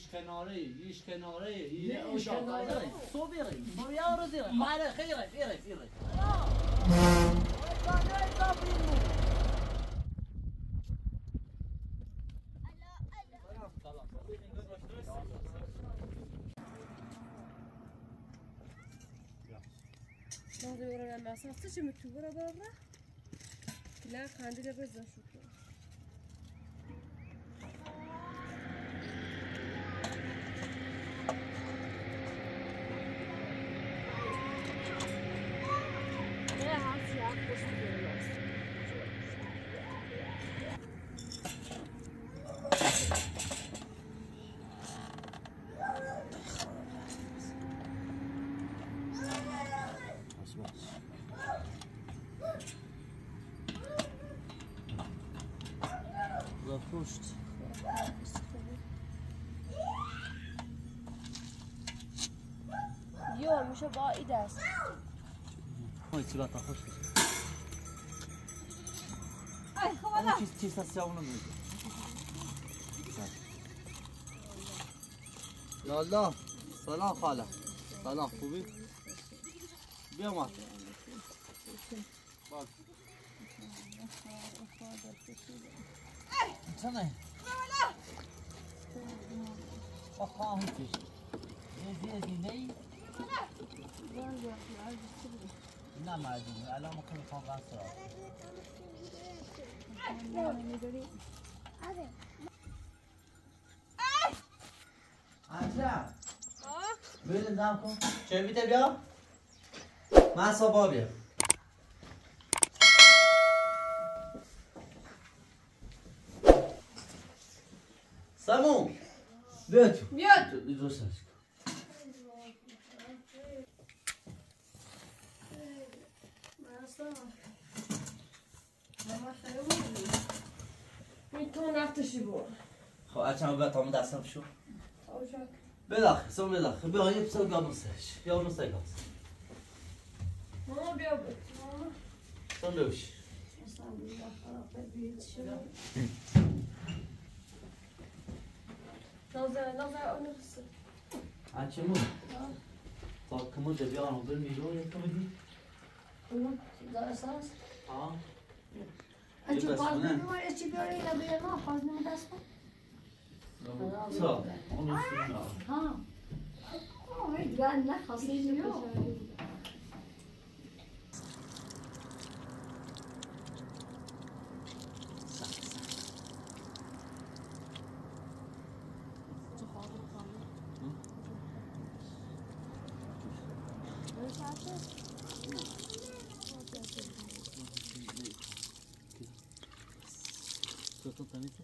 ایش کناره ایش کناره صبیری صبیا رو زیره خیره خیره ما دورنا المسافة تشي مكتوبة برا لا عندنا بس نشوف لا عارف يا بس پشت یو میشه با ایده است های چی باید خوش ای خواهد چیز هستی اونو میگه لالا سلام خاله سلام خوبی؟ بیا ما چنه؟ خواهم چیز زینه نه مردم الان ما کنیم خواه بس را انجام ببینیم دم کن چه بیته بیا؟ من صبح بیا سمون بیا تو دوستش میتون رفتشی بود خب اچم باید همون دستم شو بلاخ سم بلاخ بیا یه پسر بیا نوستش بیا نوسته گاز ماما بیا بود سم بوش نظر اونو بسید انچه مون تا کمون ده بیا آنو برمی رو یه کمدی اونو دارستان ها انچه باز نمیمون اچی بیاره اینا بیاره ما خواهد نمی دست کن چرا؟ اونو سیم ها اوه دیگر نخواستی جو Totalmente.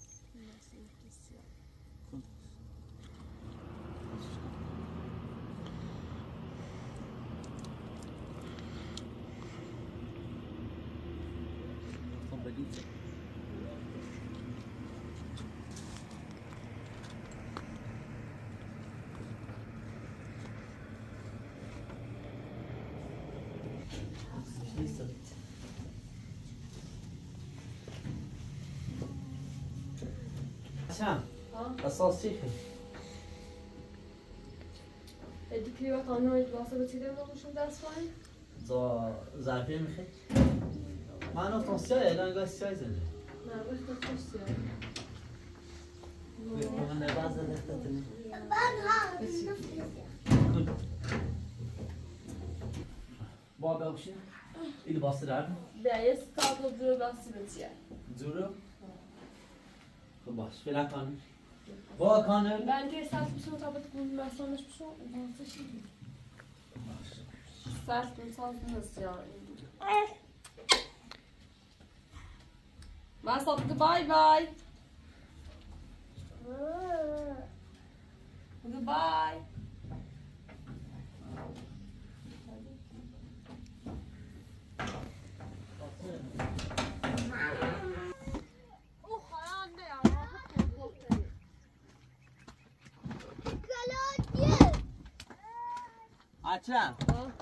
Son bellezas. Listo. Tiens, اساسی ادی کلیوات آنوید واسه بتیده نموشون دست کنی؟ ضربه میخوای؟ من افتان سیاه الان گاه سیاه زنده نه وقت خوش سیاه من نباز زده تتنی با بخشی ایل باسی دارم بیا یه ستابلو دور باسی بتیه زورو خب باش فعلا کانون با کانون ben که ساعت میشون تا بهت گویی مسانش میشون واسه شیدی ساعت میشون نیست یا مسا بگو بای بای بگو بای اچم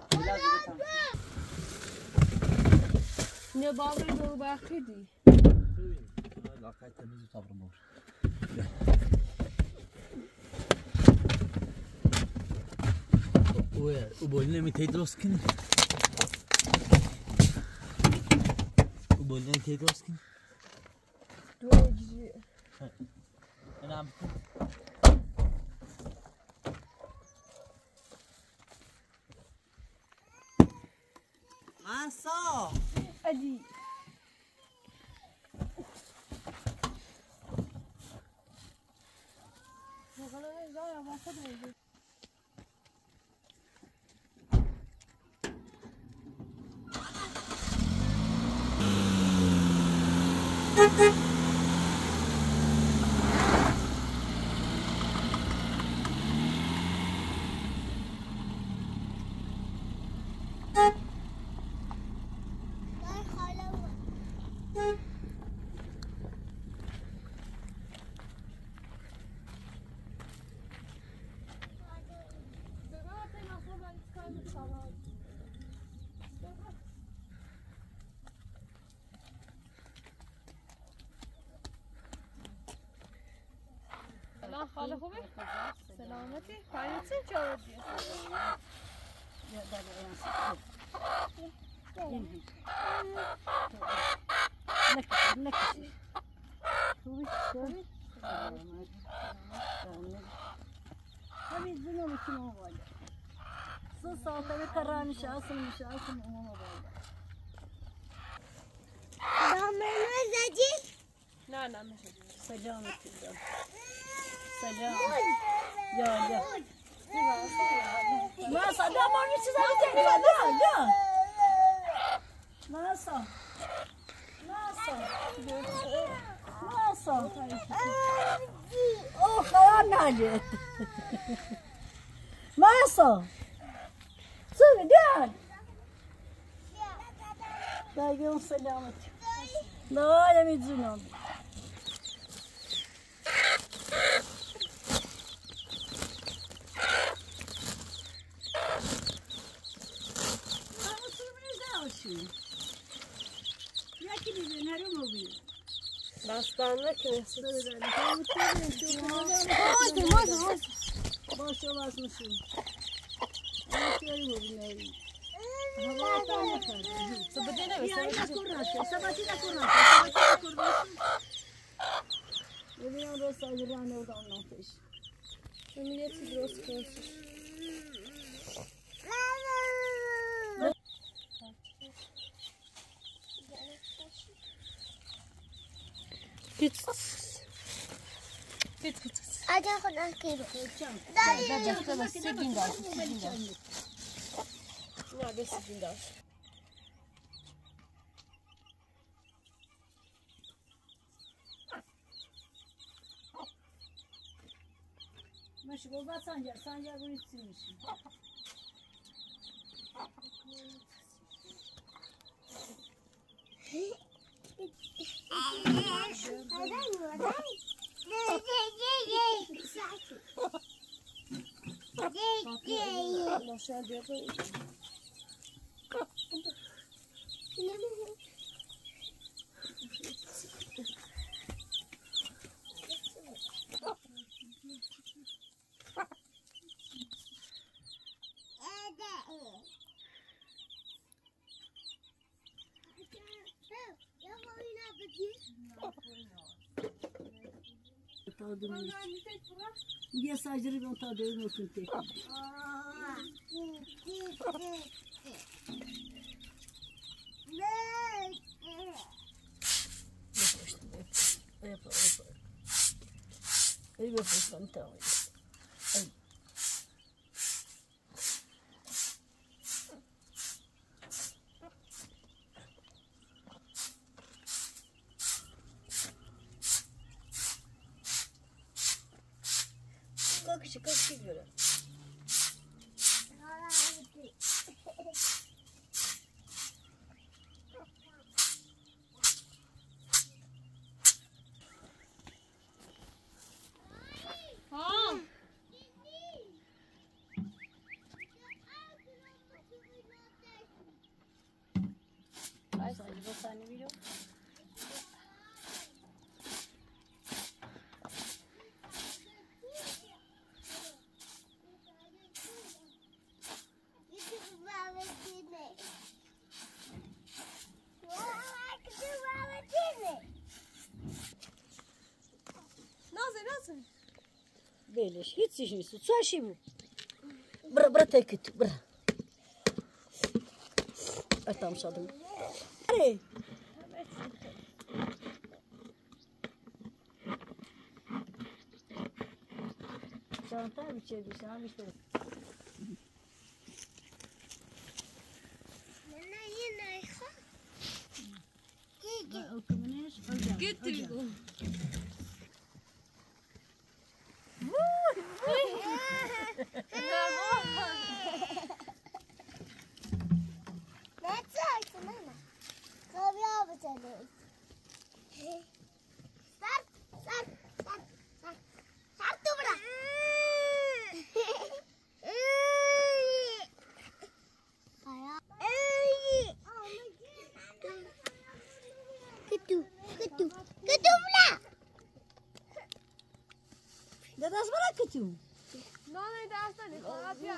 نه باقی دور باقی دی لاکای تمیز و تابرم باش وبقول نمیتونی درست کنی وبقول نمیتونی درست کنی دو اجزی نعم ماسا ادي خاله خوبی؟ سلامتی؟ خواهیتی چه آوردی؟ نکشی خوبی؟ همین زنو میکنم والا سه ساعت بکرانش اصل امام والا دامنه زدی؟ نه میشه سلامتی سلام یا ماسا دامنه چیزا میگه نه ماسا اوه خیال نجد ماسا سوی دیان باقی سلامتی لا نمیدونم یکی دیگه نرو موبیل دستان نکنه باشه باز میشیم نمیتونی موبیل نری هوا تا نکنه تو بده نمیشه سباتی نکن ببینم رو ساجرانه و دام نامتش میگه چی درست کنیش Git. Ada خودم کیلو. دست سیگین داشت. نه به سیگین داشت. ماشي بابا سانجا روی چی میشی یه ساجری به اون تا دوی ممکن تک ای بفرستم تا ای Kakşı göre. Sani video. بلش هیچ چیزی نیست تو چی بود برا تکت برا اتام شدم آره شانتا بیچه بیشتر بیشتر Gitti. داداش برا کتو نه دست نمیخواد بیا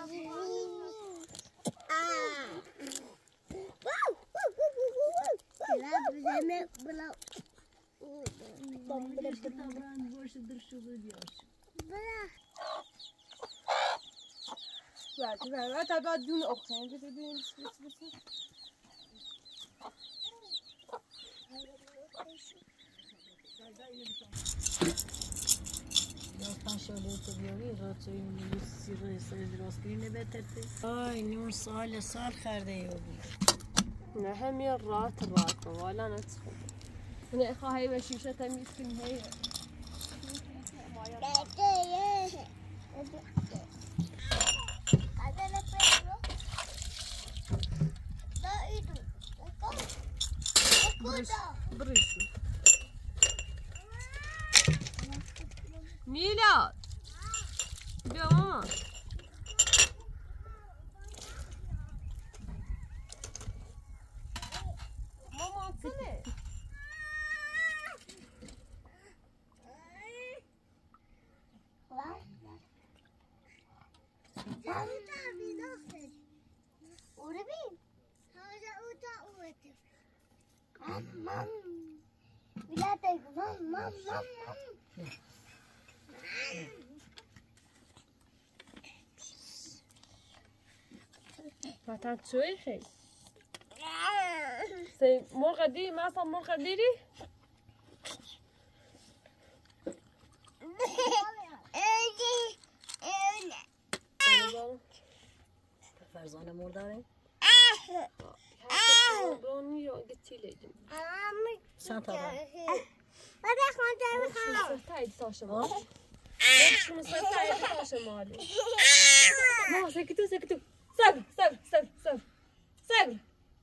لا تا بعد دون اختين بتبين نون سال خرده يوبي نحن الرات ولا ندخل أنا هاي وشيشة تميسكن هي بريشو نيلا بيا ماما ماما اتصلي Wat zou je Say morgen die, massa morgen die. فرزانه مرداره برونی رو گتیلیدم. سانتا با تایید تاشم. شما تایید تاشم آلی. ما سکتو. صبر.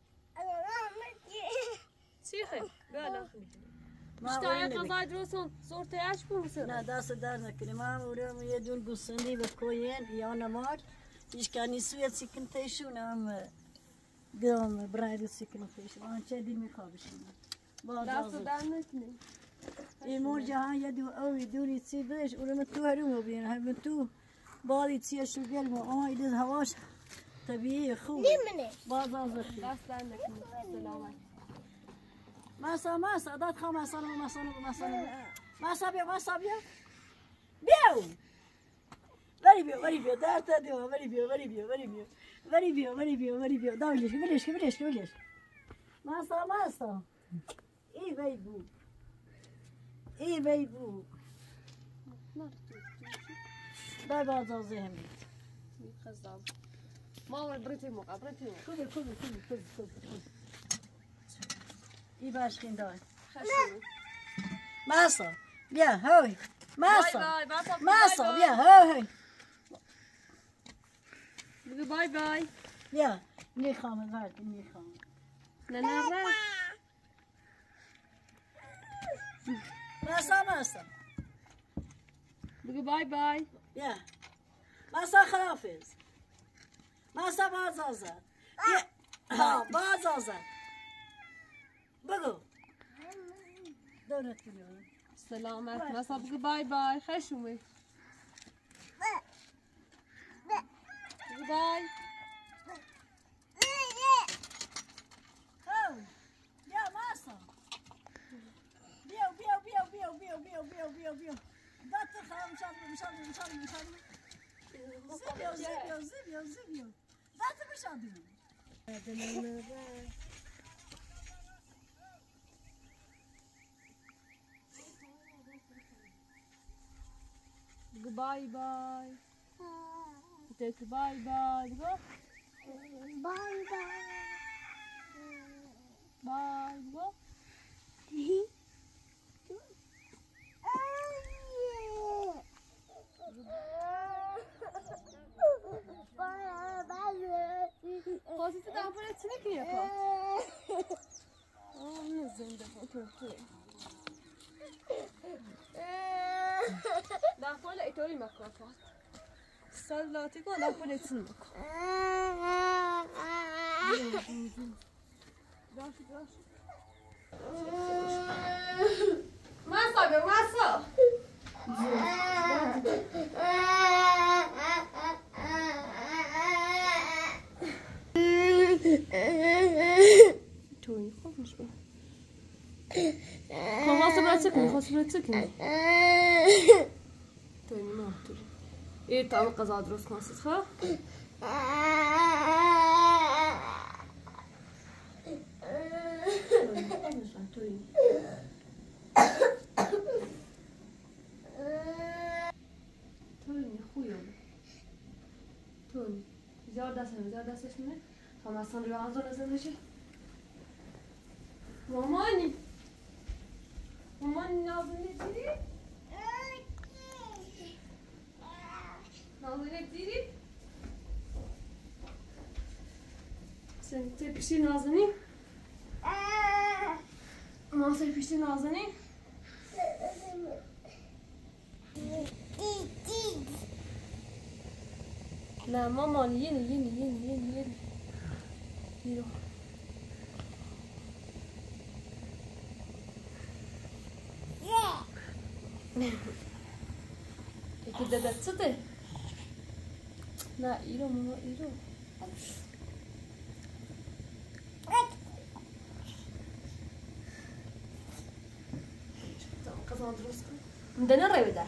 چی خیلی؟ بله. اشتای قضای درستون زورتیش بروسه. نه دست در نکنیم. ما اورم یه دون گوسفندی به کوین یا نمار. ایش کنی سویت سکن تیشون هم گام برای سکن تیشون. آن چه دی میخوابشیم. دست در نکنیم. این مرجع ها یه دو اوی دوری چی بهش اورم تو هرم بین هم تو بالی چیه شو گل ما ایده هواش طبیعی خوب. نمی‌نه. باز از خیلی. دست در نکنیم. سلامت. مسا داد خواهم مسا بیا بیاو وری بیا درد دیو وری بیا داولیش بلش مسا ای وی بو دای باز از هم خزام ما بريتي موقع خوبی ای باشین دای خشم مسا بیا هوی مسا باي بیا هوی باي بیا میخوام نه راه مسا بگو باي بیا مسا خلافز مسا باز آزد باز آزد بگو دورت کنیم سلامت مسا بگو باي خشومه بگو باي بیا مسا بیا دست خواهم شد زبيو لا تمشي عدو باي باي تك باي باي go باي باي باي go خلاص انت تعرف ولا تسلك يا فاط من الزنده فوق لا فولا ايتوري ماكروفات صلاتي كو لا فولا تسلك ما صابر ما صار توي خوف مش بقى خلاص بلا تسكني توي ما تقولي ايه طعم قزا دروس ناصت خا توي خويا توي زيادة سنة خلاص صار لي عذر نزل شيء ماماني ناظرين تيري ناظرين تيري سنت بشي نازني ما صار بشي نازني لا ماما يني يروح كده ده تصدق لا يروح ماما يروح قصة درسكم عندنا الريبة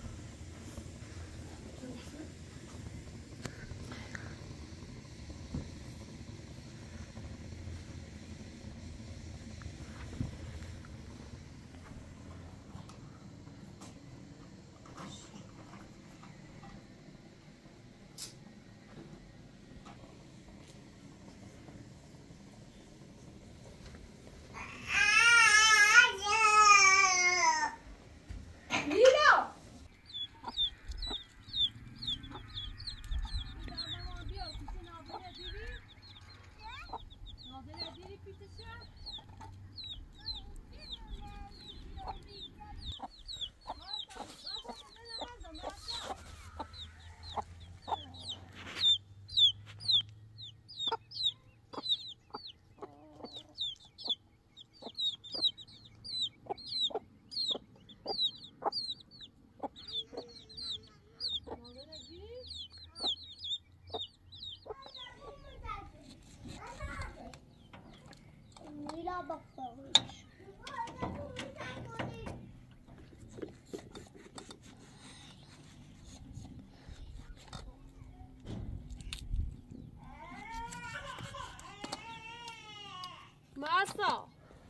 ماسا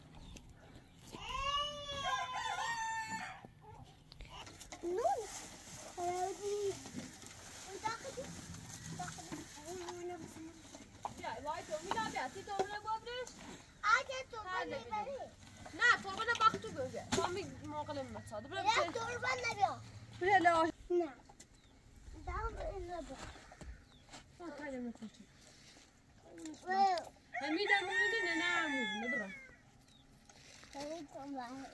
نون يا واي تومي لا بياتي تومي بابرش اگه تو ببری نه تربه باختو بگه تومي موقع متصاد بلا نه تربه نبیا بلا نه دام اینو با خیلی متوجه همین در مورد نه نبرا خیلی کاملا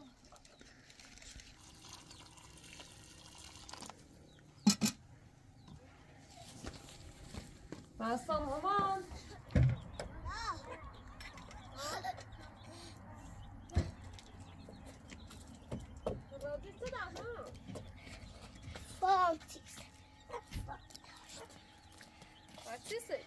ماسا مامان Чисы.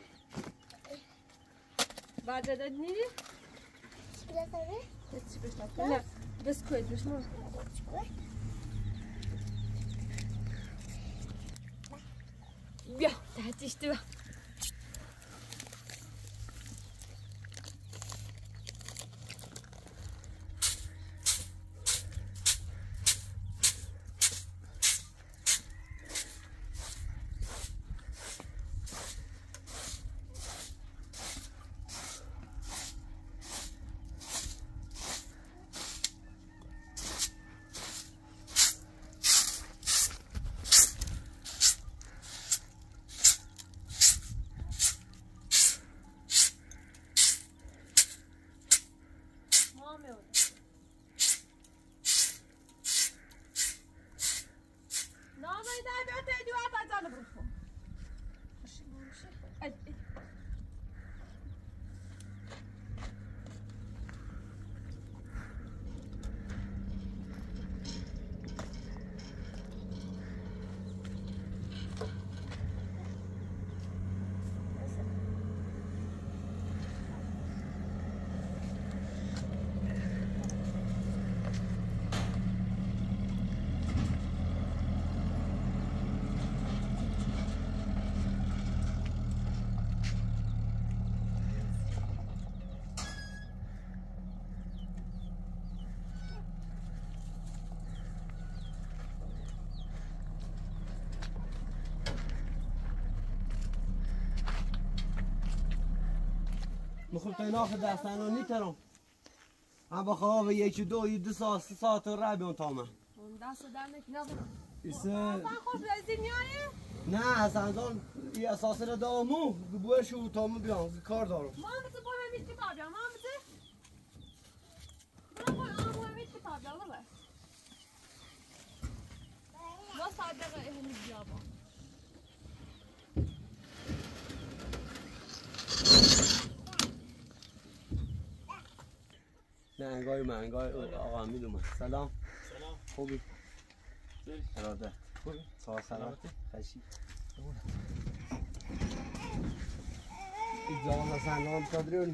Баджа да дни? Чигласаве? Да, бисквит, бишмо. بیا تحتیش تو. مخوب تناخ دستانو نیترم هم بخواه و یکی دو ساعت 3 ساعت را بیان تامه دست دارنه که نبرم ایسه خوش رزید میاره؟ نه حسن جان ای اساس را دامو بوش و تامو بیان کار دارم ما هم بسه باید همید کتاب جا ما هم بسه برای باید آمو همید کتاب جا ببر ما صادقه همید جابا نه انگای آقا امید اومد سلام خوبی؟ اراده خوبی؟ سلامتی؟ خشی این جوان حسن جان بکادریونی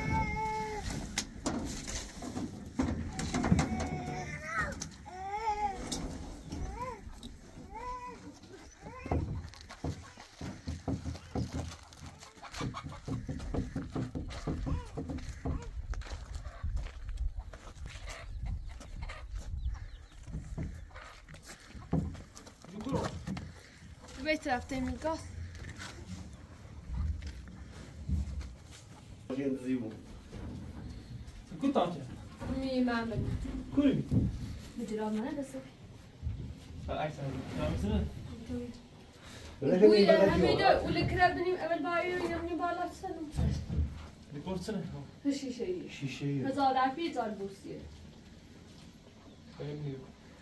بيت رفتي من القاص كنت عاطل مي معمل كل بدي ما بس احسن مثلا ويا حميدة ولا كرابني قبل بايو يمني بالا سنة ريبورت سنة شيشة هزار عفيت على البوسية فهمني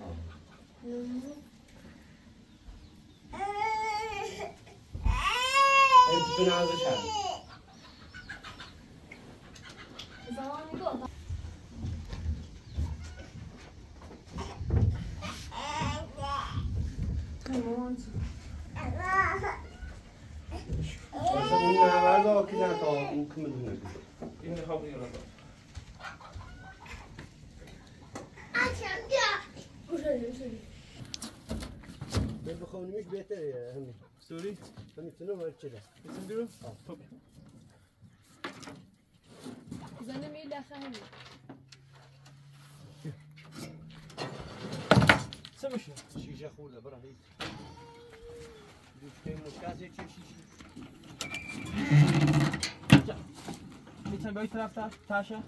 انت بنا عايزة شعر زماني قطع اون نورد که نه تا اون که میدونه این خواب دیگه را من بخونیمش بهتره همین سوری همین تنو مرچله اسم بیرو خب زنه میل خیلی چه میشه شیشه خورده برای هیچ دوشته مشکل چه شیشه میتونم به این طرف تاشه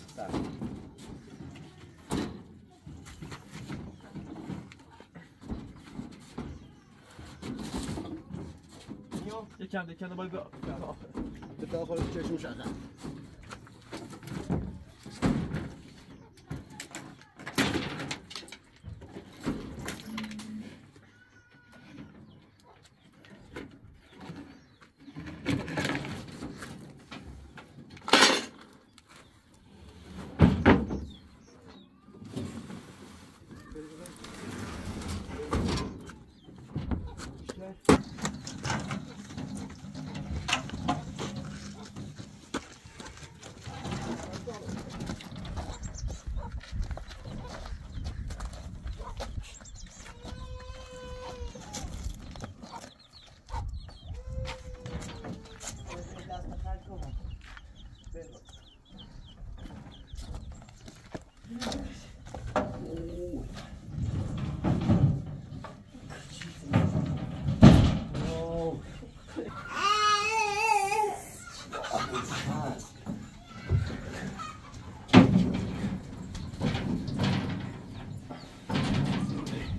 یکم دیگه باید به داخل چشم شده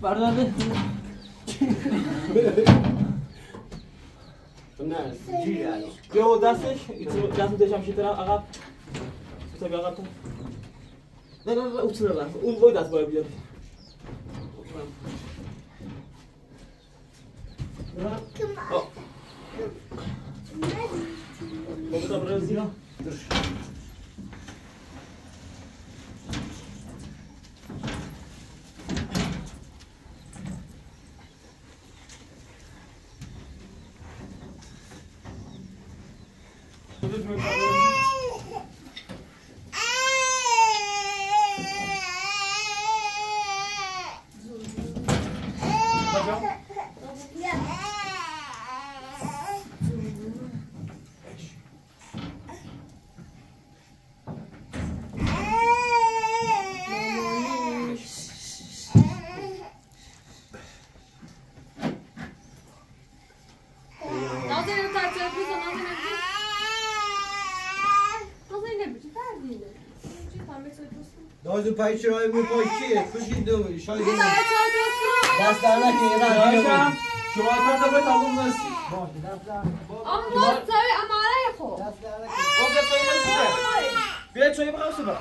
بردارده نه جیره بیا دستش دستو داشتم شی طرف عقب تو بیا عقب تو نه اون رفت اون دست باید بیاد بابا برو زیرا نازو پای چرای می پای چیه؟ خوشی دو شاید دست در نکنی داشتم شما کارتا به تموم نستی اما سوی اماره خو بیا توی نسیده بیا توی بخواه سبا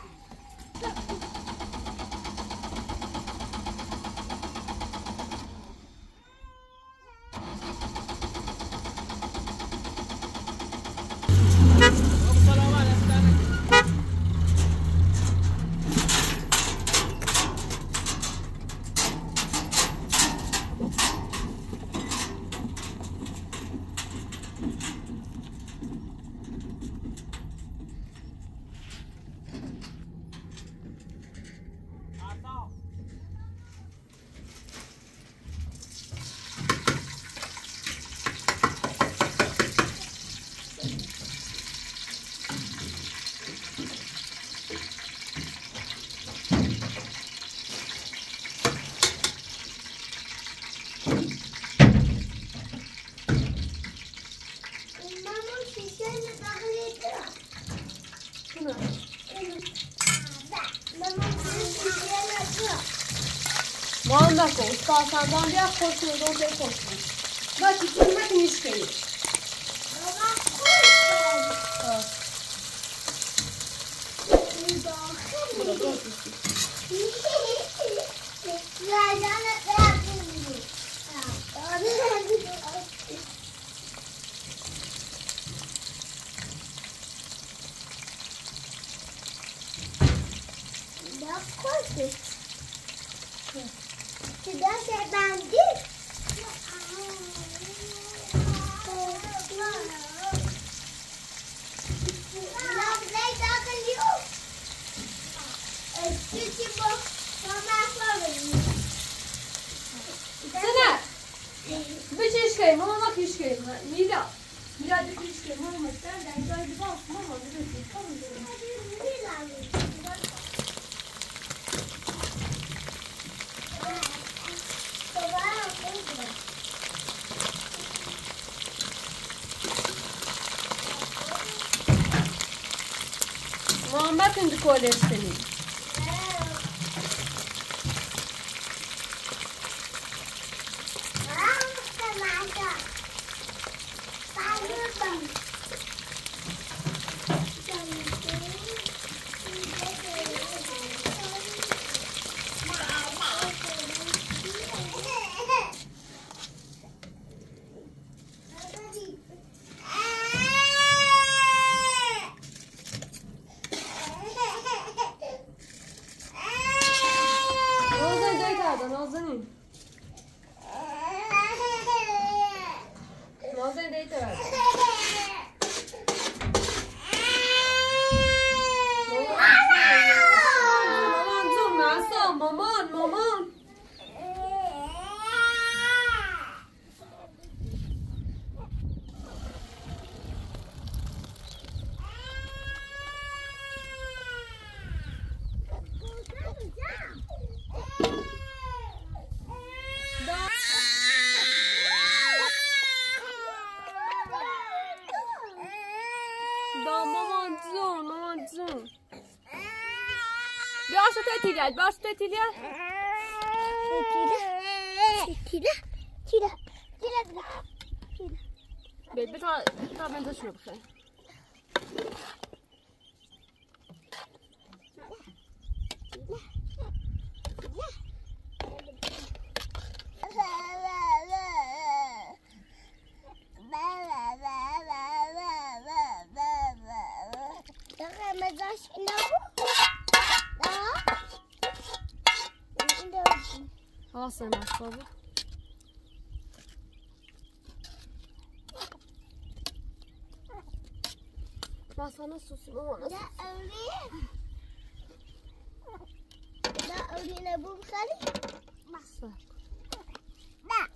ما نکن استاسندان بیا خوش ندون بیا خوش ندون با چیزی مکنیش کنی سنة بشيش كي ماما ما كيش كي ميدا ميدا بكيش كي ماما استنى عايزة يباص ماما ماما ما كنت كولر سنين باش تتیلیت بيت بتاع بنت شنو بخير خلاص انا صابر ما صار صوص مو لا أولي أبو بخالي ما صار لا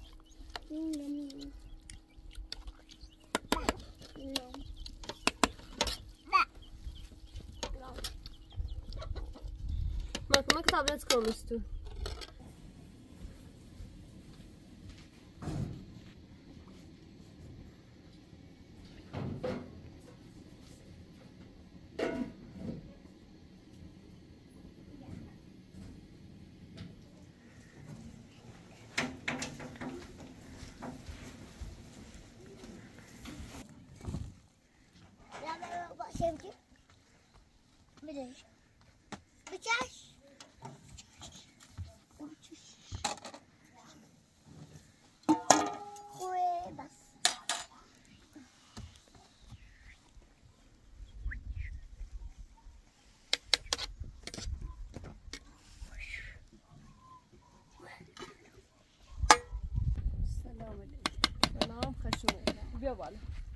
ما كتابلتكم استو شمتي بديش بتعش خوي بس السلام عليكم سلام خشومه بيا بالا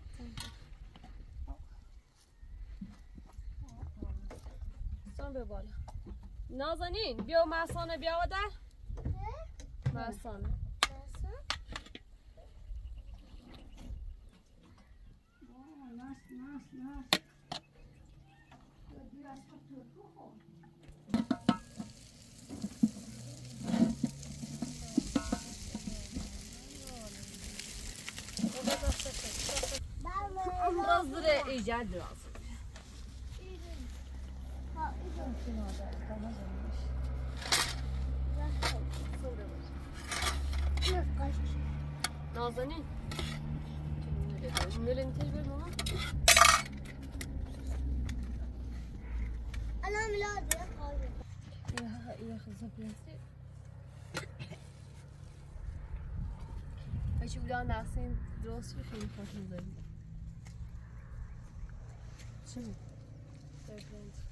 بیا بالا نازنین بیا معصانه بیا وده معصانه رزر ایجاد لازم نازنين من اللي تجيب ماما أنا ميلاد يا خزف ياسين اشوف لا ناسين دراسي خير فاتن زين شنو